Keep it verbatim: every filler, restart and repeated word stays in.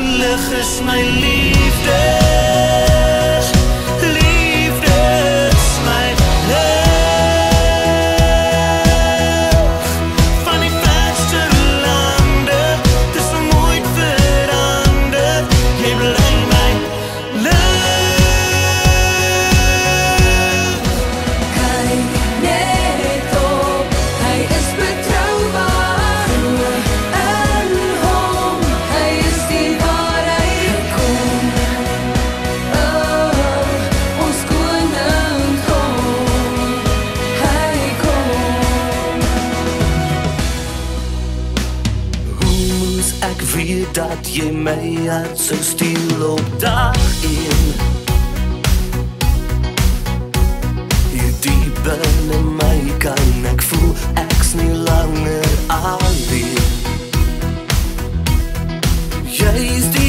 lig is my liefde. Liefde is my lig. Van die verste lande, dis nog nooit verander. Jy bly my lig. Hy net op, hy is betrouwbaar. Glo in hom, hy is die waarheid kom. Oh, ons koning kom, hy kom. Hoe moes ek weet dat jy my hart sou steel op dag een? Hier diep binne my kan ek voel ek's nie langer alleen. Jy is die